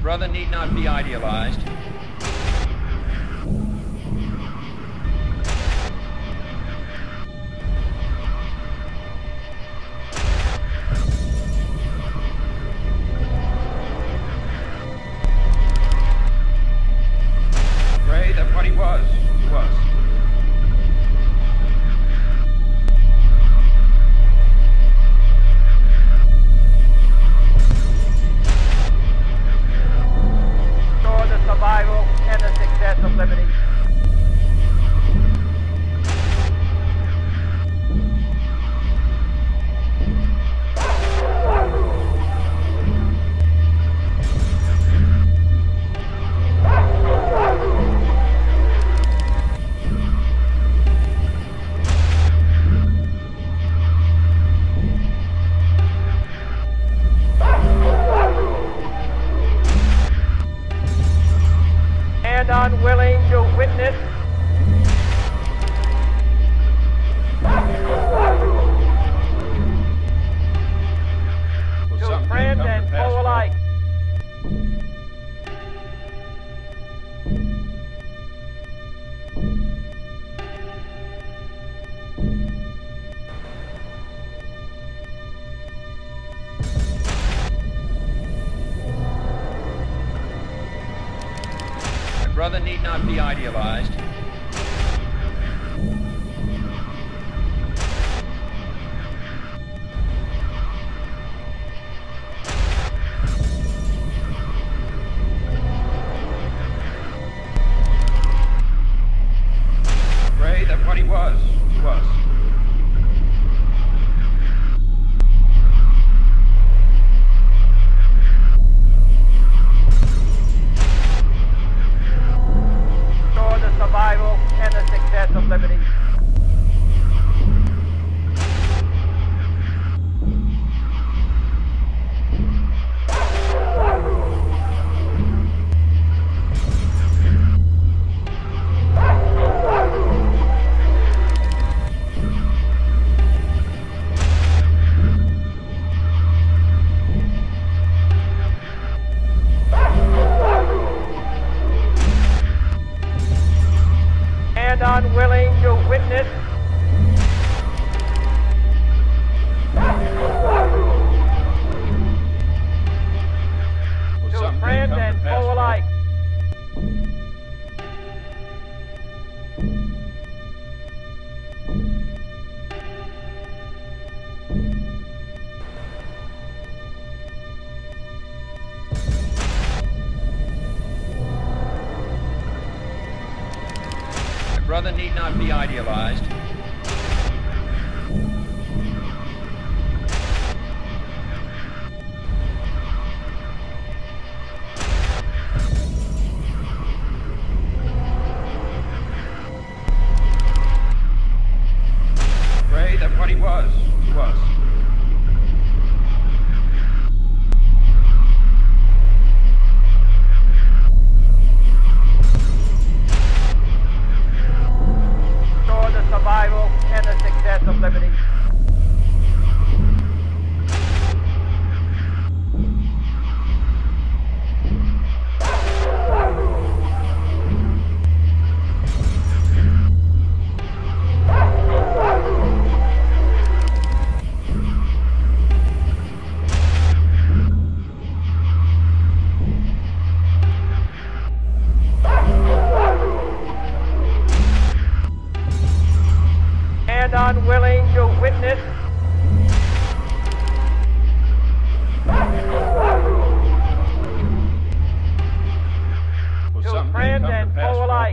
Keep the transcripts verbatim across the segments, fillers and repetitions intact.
brother need not be idealized. Pray that what he was, he was. Survival and the success of liberty. And unwilling to witness to friend and foe alike. Brother need not be idealized. Pray that what he was, he was. Survival and the success of liberty. And unwilling to witness to friend and foe alike. Brother need not be idealized. Pray that what he was, he was. Survival and the success of liberty. And unwilling to witness to friend and foe alike.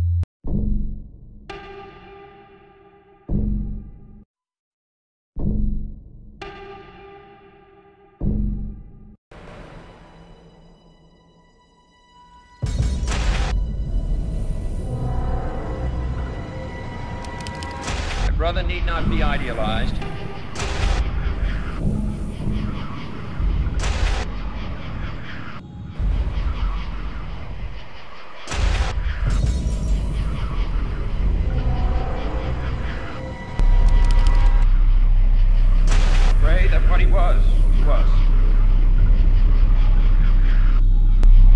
Brother need not be idealized. Pray that what he was, he was.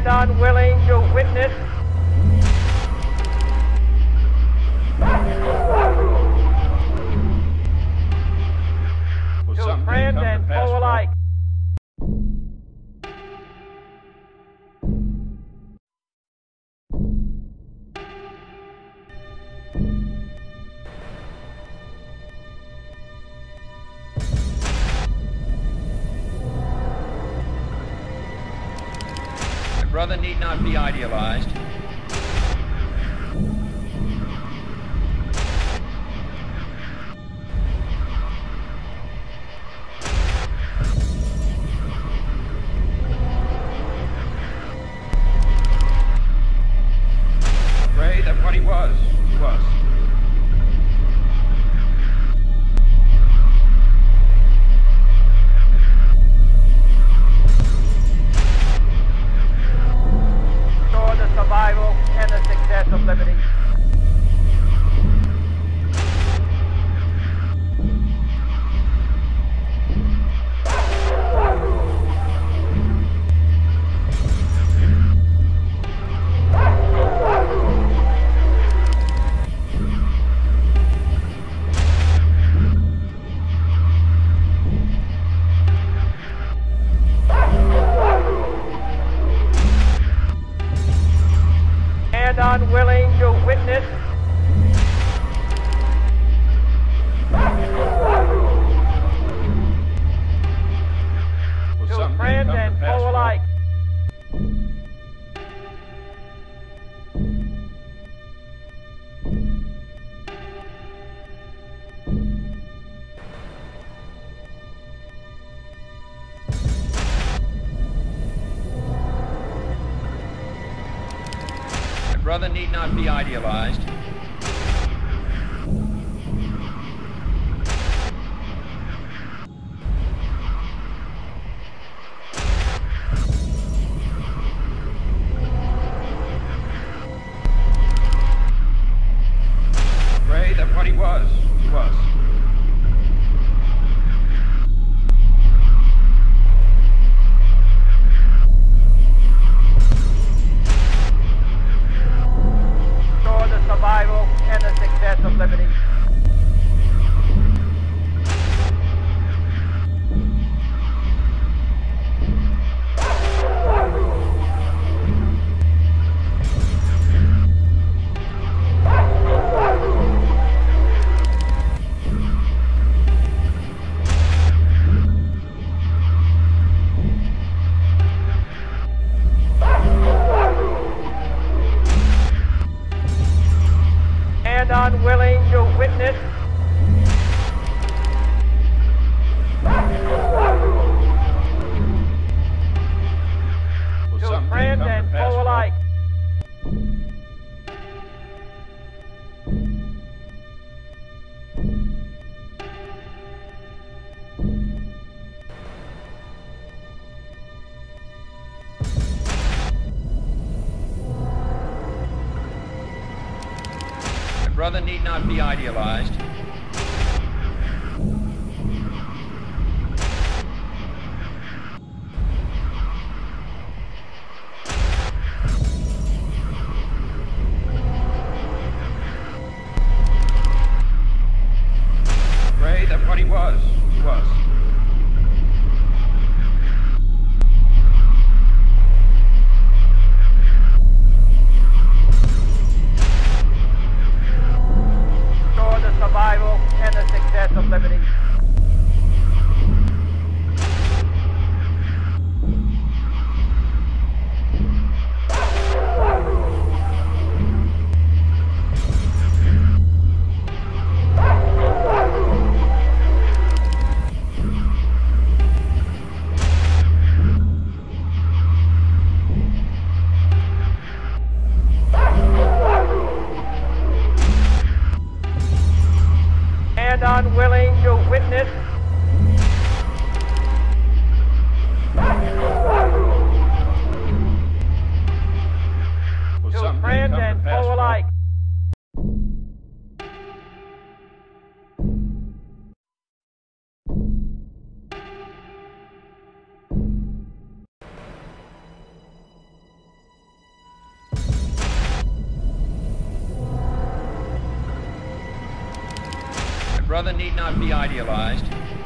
unwilling to witness Will to someday friend come to and pass foe for- alike. My brother need not be idealized. Pray that what he was, he was. For the survival and the success of liberty. And unwilling to witness Will to someday friend come to and pass foe for- alike. My brother need not be idealized. Pray that what he was, he was. For the survival and the success of liberty. And unwilling to witness Will to someday friend come to and pass foe for- alike. My brother need not be idealized. Pray that what he was, he was. For the survival brother need not be idealized.